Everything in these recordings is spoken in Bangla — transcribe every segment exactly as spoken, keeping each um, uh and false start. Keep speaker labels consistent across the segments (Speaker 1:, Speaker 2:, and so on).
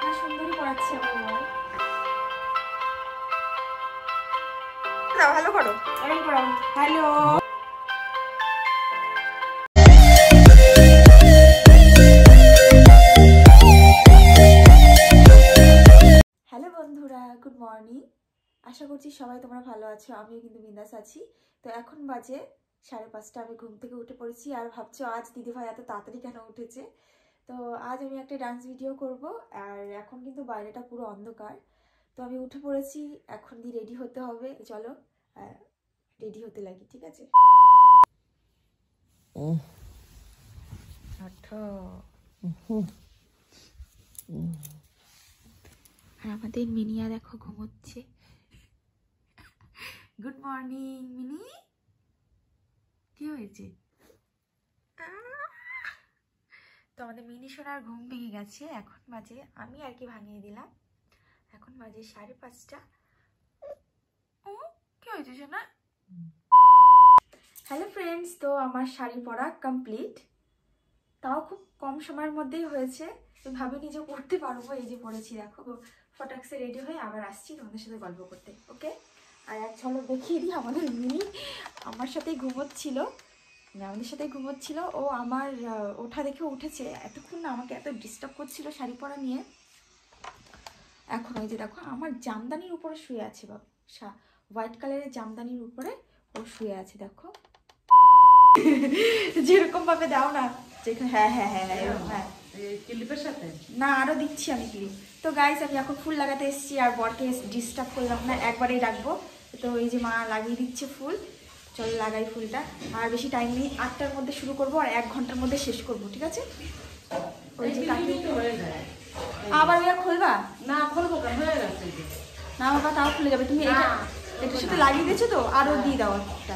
Speaker 1: সুন্দরী পড়াচ্ছে আমার। দাও ভালো করো, এরকম করো। হ্যালো হ্যালো বন্ধুরা, গুড মর্নিং। আশা করছি সবাই তোমরা ভালো আছো, আমিও কিন্তু বিন্দাস আছি। তো এখন বাজে সাড়ে পাঁচটা, আমি ঘুম থেকে উঠে পড়েছি। আর ভাবছো আজ দিদিভাই এত তাড়াতাড়ি কেন উঠেছে। তো আজ আমি একটা ডান্স ভিডিও করব, আর এখন কিন্তু বাইরেটা পুরো অন্ধকার। তো আমি উঠে পড়েছি, এখন দিয়ে রেডি হতে হবে। চলো রেডি হতে লাগি, ঠিক আছে? আর আমাদের মিনিয়া দেখো ঘুমোচ্ছে। গুড মর্নিং মিনি, কি হয়েছে? তো আমাদের মিনি সোনার ঘুম ভেঙে গেছে। এখন বাজে, আমি আর কি ভাঙিয়ে দিলাম, এখন বাজে সাড়ে পাঁচটা। ও কি হয়েছে সোনা? হ্যালো ফ্রেন্ডস, তো আমার শাড়ি পরা কমপ্লিট, তাও খুব কম সময়ের মধ্যেই হয়েছে। তো ভাবিনি যে পড়তে পারবো, এই যে পড়েছি দেখো। ফটাক্সে রেডি হয়ে আবার আসছি তোমাদের সাথে গল্প করতে, ওকে? আর এক ঝলক দেখিয়ে দিই, আমাদের মিনি আমার সাথেই ঘুমোচ্ছিল, আমাদের সাথে ঘুমোচ্ছিল। ও আমার ওঠা দেখে উঠেছে, এতক্ষণ না আমাকে এত ডিস্টার্ব করছিল শাড়ি পরা নিয়ে। এখন ওই যে দেখো আমার জামদানির উপরে শুয়ে আছে, বাবু হোয়াইট কালারের জামদানির উপরে ও শুয়ে আছে, দেখো। যেরকম ভাবে দাও না, হ্যাঁ হ্যাঁ হ্যাঁ হ্যাঁ হ্যাঁ ক্লিপের সাথে না, আরো দিচ্ছি আমি ক্লিপ। তো গাইস আমি এখন ফুল লাগাতে এসেছি, আর বরকে ডিস্টার্ব করলাম না, একবারেই রাখবো। তো এই যে মা লাগিয়ে দিচ্ছে ফুল, চলো লাগাই ফুলটা। আর বেশি টাইম নেই, আটটার মধ্যে শুরু করবো আর এক ঘন্টার মধ্যে শেষ করবো, ঠিক আছে? ওই যে কাকি আবার ওইটা খুলবা না, খুলবো না বাবা, তাও খুলে যাবে। তুমি এটা এটার সাথে লাগিয়ে দিয়েছো তো, আরো দিয়ে দাও একটা।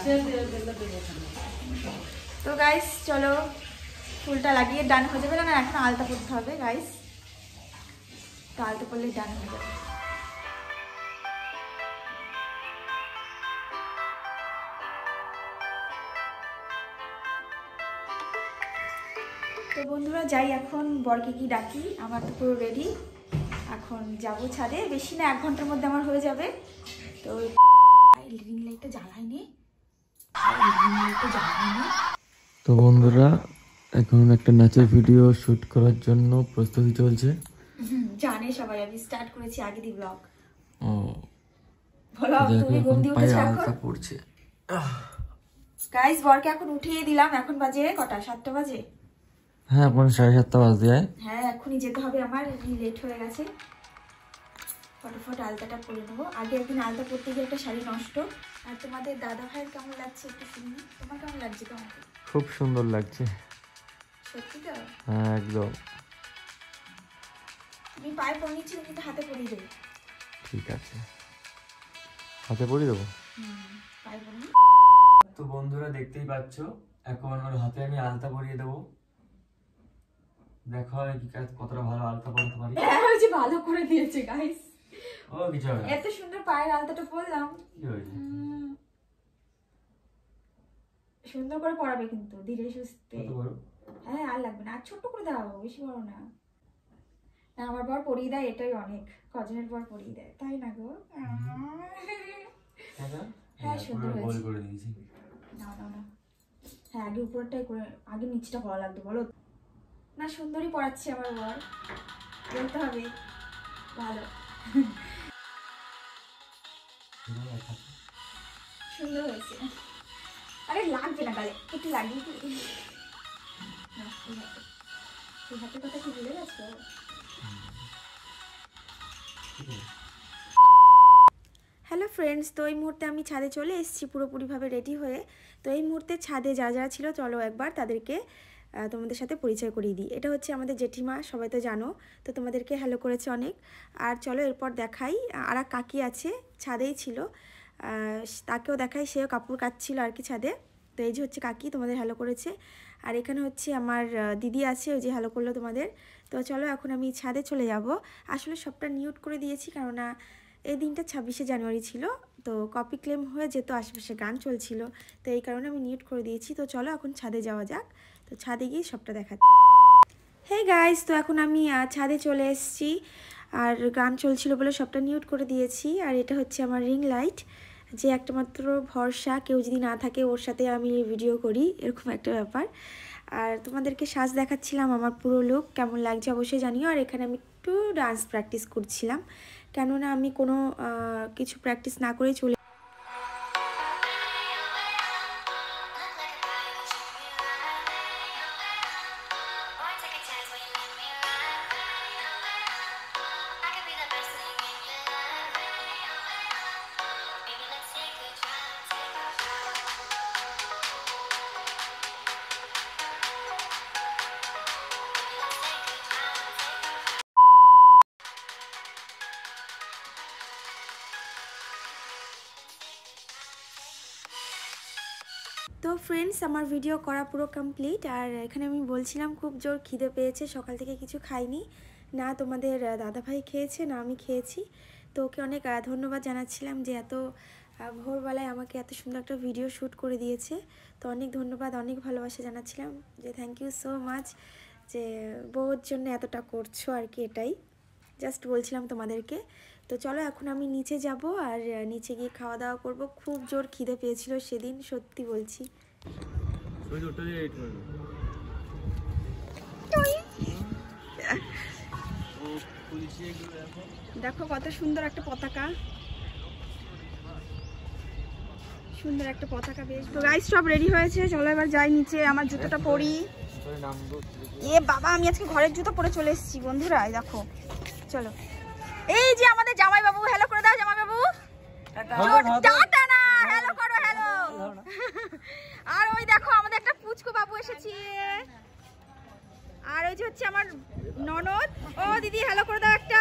Speaker 1: তো গাইস চলো ফুলটা লাগিয়ে ডান হয়ে যাবে। না এখন আলতা পড়তে হবে গাইস, তো আলতা পড়লে ডান হয়ে যাবে। তো বন্ধুরা যাই, এখন বরকে কি ডাকি। আমার তো পুরো রেডি, এখন যাব ছাদে। বেশি না, এক ঘন্টার মধ্যে আমার হয়ে যাবে। তো রিং লাইটটা জ্বালাইনি, রিং লাইটটা জ্বালাইনি।
Speaker 2: তো বন্ধুরা এখন একটা নাচের ভিডিও শুট করার জন্য প্রস্তুতি চলছে।
Speaker 1: জানে সবাই আমি স্টার্ট করেছি আগে দি ব্লগ।
Speaker 2: ও
Speaker 1: বলো তুমি ঘুম দিয়ে উঠেছো এখন?
Speaker 2: আলতা পড়ছে
Speaker 1: গাইস, বরকে এখন উঠিয়ে দিলাম। এখন বাজে কটা? সাতটা বাজে।
Speaker 2: হ্যাঁ এখন সাড়ে সাতটা বাজে।
Speaker 1: হ্যাঁ এখনই যেতে হবে, আমার লেট হয়ে গেছে। ফটাফট আলতাটা পরে নেবো। আগে একদিন আলতা পরতে গিয়ে একটা শাড়ি নষ্ট। আর তোমাদের দাদা ভাইয়ের কেমন লাগছে একটু শুনি, তোমার কেমন লাগছে? তোমাকে
Speaker 2: খুব সুন্দর লাগছে।
Speaker 1: সত্যি তো?
Speaker 2: হ্যাঁ একদম।
Speaker 1: তুমি পায়ে পরে নিচ্ছি, কিন্তু হাতে পরিয়ে দেবো।
Speaker 2: ঠিক আছে, হাতে পরিয়ে দেবো।
Speaker 1: পায়ে পরে।
Speaker 2: তো বন্ধুরা দেখতেই পাচ্ছ, এখন ওর হাতে আমি আলতা পরিয়ে দেবো। দেখো আমি কি কতটা ভালো আলতা পরাতে পারি।
Speaker 1: হ্যাঁ ওই যে ভালো করে দিয়েছে গাইস।
Speaker 2: ও কিছু হবে না,
Speaker 1: এত সুন্দর পায়ের আলতাটা পরলাম।
Speaker 2: কি হয়েছে?
Speaker 1: সুন্দর করে পরাবে কিন্তু, ধীরে সুস্থে।
Speaker 2: কত বড়?
Speaker 1: হ্যাঁ আর লাগবে না, আর ছোট্ট করে দাও, বেশি বড় না। না আমার বর পরিয়ে দেয়, এটাই অনেক। কজনের বর পরিয়ে দেয়, তাই না গো? হ্যাঁ সুন্দর হয়েছে।
Speaker 2: করে দিয়েছি।
Speaker 1: না না না, হ্যাঁ আগে উপরটাই করে, আগে নিচটা করা লাগবে বলো না। সুন্দরই পড়াচ্ছে আমার বর, বলতে হবে ভালো। সুন্দর হয়েছে। আরে লাগবে না গালে, একটু লাগিয়ে দিই। হাতের কথা কি ভুলে গেছো? হ্যালো ফ্রেন্ডস, তো এই মুহূর্তে আমি ছাদে চলে এসেছি পুরোপুরিভাবে রেডি হয়ে। তো এই মুহূর্তে ছাদে যা যা ছিল চলো একবার তাদেরকে তোমাদের সাথে পরিচয় করিয়ে দিই। এটা হচ্ছে আমাদের জেঠিমা, সবাই তো জানো, তো তোমাদেরকে হ্যালো করেছে অনেক। আর চলো এরপর দেখাই, আর এক কাকি আছে ছাদেই ছিল, তাকেও দেখাই, সেও কাপড় কাচ্ছিল আর কি ছাদে। তো এই যে হচ্ছে কাকি, তোমাদের হ্যালো করেছে। আর এখানে হচ্ছে আমার দিদি আছে, ওই যে হ্যালো করলো তোমাদের। তো চলো এখন আমি ছাদে চলে যাব। আসলে সবটা মিউট করে দিয়েছি, কেননা এই দিনটা ছাব্বিশে জানুয়ারি ছিল, তো কপি ক্লেম হয়ে যেত, আশেপাশে গান চলছিল, তো এই কারণে আমি মিউট করে দিয়েছি। তো চলো এখন ছাদে যাওয়া যাক। তো ছাদে গিয়ে সবটা দেখা। হে গাইস, তো এখন আমি ছাদে চলে এসেছি। আর গান চলছিল বলে সবটা মিউট করে দিয়েছি। আর এটা হচ্ছে আমার রিং লাইট, যে একটা মাত্র ভরসা, কেউ যদি না থাকে ওর সাথে আমি ভিডিও করি, এরকম একটা ব্যাপার। আর তোমাদেরকে সাজ দেখাচ্ছিলাম, আমার পুরো লুক কেমন লাগছে অবশ্যই জানিও। আর এখানে আমি একটু ডান্স প্র্যাকটিস করছিলাম, কেননা আমি কোনো কিছু প্র্যাকটিস না করেই চলে। তো ফ্রেন্ডস, আমার ভিডিও করা পুরো কমপ্লিট। আর এখানে আমি বলছিলাম খুব জোর খিদে পেয়েছে, সকাল থেকে কিছু খাইনি, না তোমাদের দাদাভাই খেয়েছে না আমি খেয়েছি। তো ওকে অনেক ধন্যবাদ জানাচ্ছিলাম যে এত ভোরবেলায় আমাকে এত সুন্দর একটা ভিডিও শ্যুট করে দিয়েছে। তো অনেক ধন্যবাদ, অনেক ভালোবাসা জানাচ্ছিলাম যে থ্যাংক ইউ সো মাচ, যে বউর জন্য এতটা করছো আর কি, এটাই জাস্ট বলছিলাম তোমাদেরকে। তো চলো এখন আমি নিচে যাব, আর নিচে গিয়ে খাওয়া দাওয়া করব। খুব জোর খিদে পেয়েছিল সেদিন, সত্যি বলছি। দেখো কত সুন্দর একটা পতাকা, সুন্দর একটা পতাকা বেশ। তো গাইস সব রেডি হয়েছে, চলো এবার যাই নিচে, আমার জুতোটা পরি। এ বাবা, আমি আজকে ঘরের জুতো পরে চলে এসেছি বন্ধুরা, দেখো চলো। এই যে আমাদের জামাই বাবু, হ্যালো করে দাও জামাই বাবু, টাটা না, হ্যালো করো, হ্যালো। আর ওই দেখো আমাদের একটা পুচকু বাবু এসেছে, আর ওই যে হচ্ছে আমার ননদ। ও দিদি হ্যালো করে দাও একটা।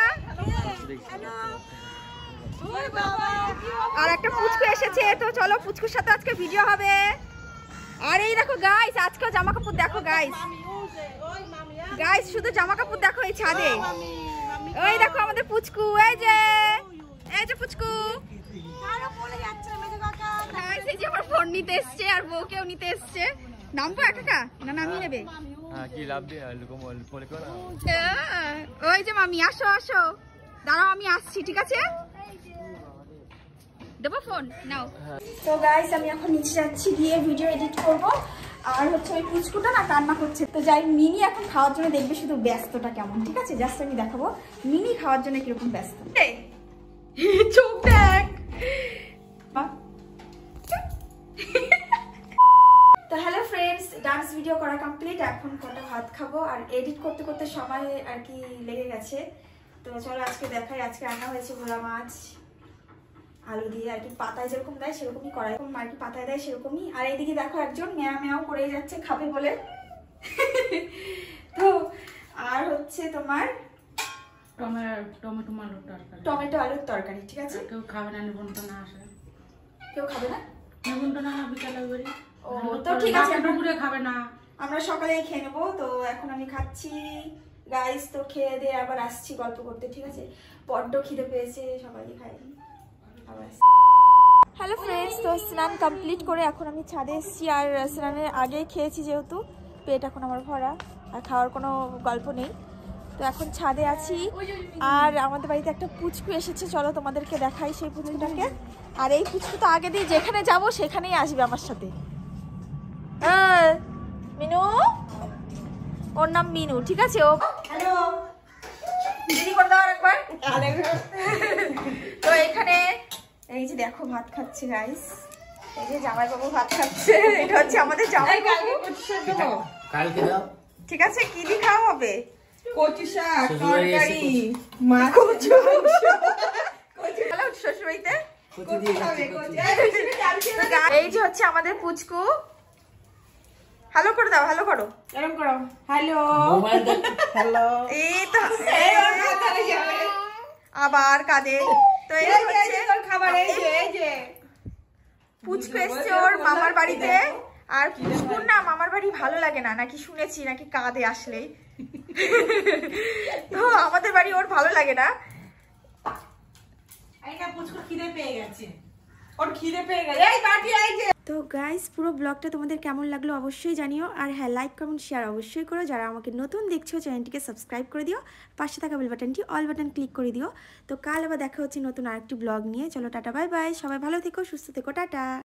Speaker 1: আর একটা পুচকু এসেছে, তো চলো পুচকুর সাথে আজকে ভিডিও হবে। আর এই দেখো গাইস, আজকে জামা কাপড় দেখো গাইস, গাইস শুধু জামা কাপড় দেখো এই ছাদে। ওই দেখো আমাদের পুচকু, এই যে এই যে পুচকু, এই যে আমার ফোন নিতে এসছে আর বউকেও নিতে এসছে। নামবো একা না নামিয়ে নেবে? ওই যে মামি, আসো আসো, দাঁড়াও আমি আসছি, ঠিক আছে দেবো ফোন নাও। তো গাইস আমি এখন নিচে যাচ্ছি, গিয়ে ভিডিও এডিট করব। আর হচ্ছে ওই পুচকুটা না কান্না করছে, তো যাই মিনি এখন খাওয়ার জন্য দেখবে শুধু ব্যস্তটা কেমন, ঠিক আছে জাস্ট আমি দেখাবো মিনি খাওয়ার জন্য কিরকম ব্যস্ত। চোখ দেখ। তো হ্যালো ফ্রেন্ডস, ডান্স ভিডিও করা কমপ্লিট, এখন কটা ভাত খাবো। আর এডিট করতে করতে সময় আর কি লেগে গেছে। তো চলো আজকে দেখাই, আজকে রান্না হয়েছে ভোলা মাছ আলু দিয়ে, আর কি পাতায় যেরকম দেয় সেরকমই করা, এরকম আর কি পাতায় দেয় সেরকমই। আর এইদিকে দেখো একজন মেয়া মেয়াও করে যাচ্ছে খাবে বলে। তো আর হচ্ছে তোমার
Speaker 3: টমেটো আলুর তরকারি,
Speaker 1: টমেটো আলুর তরকারি, ঠিক আছে।
Speaker 3: কেউ খাবে না, নিমন্ত্রণ আসে,
Speaker 1: কেউ খাবে না,
Speaker 3: নিমন্ত্রণ না বিকালে বাড়ি।
Speaker 1: ও তো ঠিক আছে,
Speaker 3: দুপুরে খাবে না,
Speaker 1: আমরা সকালেই খেয়ে নেবো। তো এখন আমি খাচ্ছি গাইস, তো খেয়ে দিয়ে আবার আসছি গল্প করতে, ঠিক আছে। বড্ড খিদে পেয়েছে, সকালে খাইনি আবার। হ্যালো ফ্রেন্ডস, তো স্নান কমপ্লিট করে এখন আমি ছাদে এসেছি। আর স্নানের আগেই খেয়েছি যেহেতু, পেট এখন আমার ভরা, আর খাওয়ার কোনো গল্প নেই। তো এখন ছাদে আছি, আর আমাদের বাড়িতে একটা পুচকু এসেছে, চলো তোমাদেরকে দেখাই সেই পুচকুটাকে। আর এই পুচকু তো আগে দিয়ে যেখানে যাব সেখানেই আসবে আমার সাথে। মিনু, ওর নাম মিনু, ঠিক আছে। ও হ্যালো দিদি করে দাও একবার। তো এখানে এই যে দেখো ভাত খাচ্ছে গাইস, এই যে জামাই বাবু ভাত খাচ্ছে, এটা হচ্ছে আমাদের জামাই বাবু।
Speaker 2: কালকে দাও,
Speaker 1: ঠিক আছে। কি দিয়ে খাওয়া হবে?
Speaker 3: কচু শাক, তরকারি, মাছ,
Speaker 1: কচু কচু হলো শ্বশুরবাড়িতে। এই যে হচ্ছে আমাদের পুচকু, হ্যালো করে দাও, হ্যালো করো,
Speaker 3: এরকম করো, হ্যালো হ্যালো।
Speaker 1: এই তো আবার কাঁদে। তো এই হচ্ছে
Speaker 3: খাবার, এই যে এই যে
Speaker 1: পুচকু এসছে ওর মামার বাড়িতে। আর পুচকুর না মামার বাড়ি ভালো লাগে না নাকি শুনেছি, নাকি কাঁদে আসলেই। তো আমাদের বাড়ি ওর ভালো লাগে না।
Speaker 3: এইটা পুচকুর খিদে পেয়ে গেছে, ওর খিদে পেয়ে গেছে। এই বাটি, এই যে
Speaker 1: তো গাইস পুরো ব্লগটা তোমাদের কেমন লাগলো অবশ্যই জানিও, আর হ্যাঁ লাইক কমেন্ট শেয়ার অবশ্যই করো। যারা আমাকে নতুন দেখছো চ্যানেলটিকে সাবস্ক্রাইব করে দিও, পাশে থাকা বেল বাটনটি অল বাটন ক্লিক করে দিও। তো কাল আবার দেখা হচ্ছে নতুন আরেকটি ব্লগ নিয়ে। চলো টাটা বাই বাই, সবাই ভালো থেকো সুস্থ থেকো, টাটা।